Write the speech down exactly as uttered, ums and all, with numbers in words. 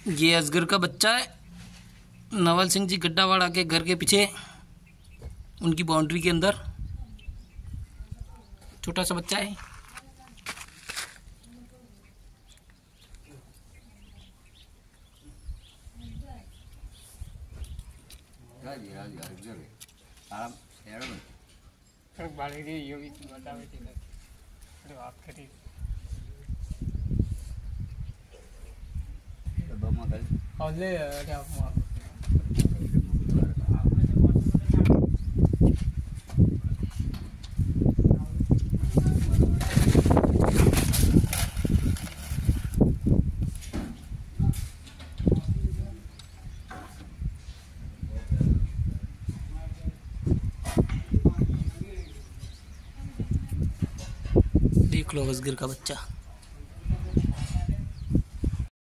ये असगर का बच्चा है। नवल सिंह जी गड्ढावाड़ा के घर के पीछे उनकी बाउंड्री के अंदर छोटा सा बच्चा है। देख लो असगर का बच्चा।